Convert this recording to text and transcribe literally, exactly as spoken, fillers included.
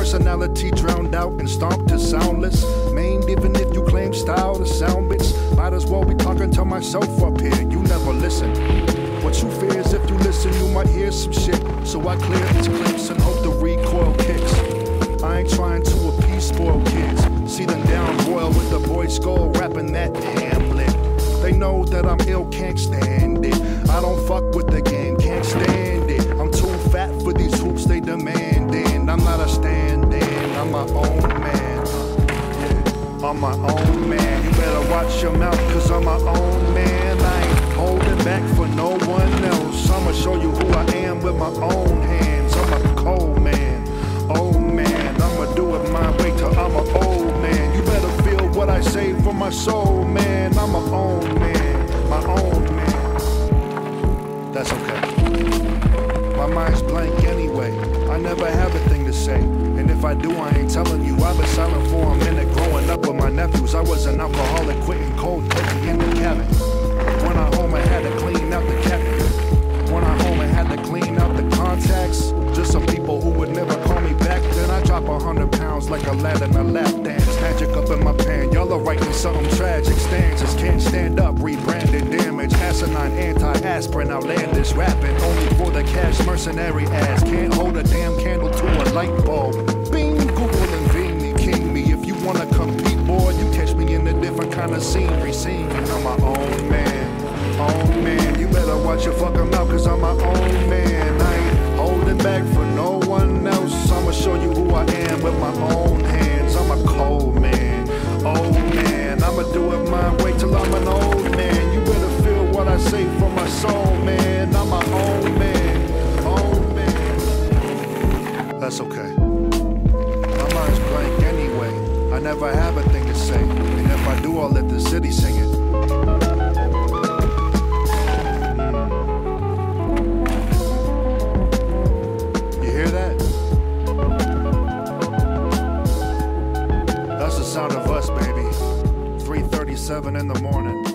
Personality drowned out and stomped to soundless. Maimed even if you claim style to sound bits. Might as well be talking to myself up here, you never listen. What you fear is if you listen you might hear some shit. So I clear these clips and hope the recoil kicks. I ain't trying to appease spoiled kids. See them down royal with the boy skull rapping that Hamlet. They know that I'm ill, can't stand it. I don't fuck with the game, can't stand it. I'm too fat for these hoops they demanding. I'm not a stand-in, I'm my own man. Yeah, I'm my own man. You better watch your mouth, cause I'm my own man. I ain't holding back for no one else. I'ma show you who I am with my own hands. I'm a cold man, old man. I'ma do it my way till I'm an old man. You better feel what I say for my soul, man. I'm my own man, my own man. That's okay. My mind's blank anyway. I never have a thing to say. And if I do, I ain't telling you. I've been silent for a minute growing up with my nephews. I was an alcoholic, quitting cold turkey in the cabin. When I home, I had to clean out the cabinet. When I home, I had to clean out the contacts. Just some people who would never call me back. Then I drop a hundred pounds like a lad in a lap dance. Magic up in my pan. Y'all are writing something tragic. Stanzas can't stand up. Rebranded damage. Asinine anti-aspirin. Outlandish rapping. Only for the cash mercenary ass. Can't hold a damn candle to a light bulb. Bing, Google and Ving me, king me. If you wanna compete, boy, you catch me in a different kind of scenery. Singing, I'm my own man. Own man. You better watch your fucking mouth, cause I'm my own man. I ain't holding back for no one else. I'ma show you who I am with my own hands. I'm a cold man, old man. I'ma do it my way till I'm an old man. You better feel what I say for my soul, man. I'm my own man, own man. That's okay. My mind's blank anyway. I never have a thing to say. And if I do, I'll let the city sing it. Sound of us, baby. three thirty-seven in the morning.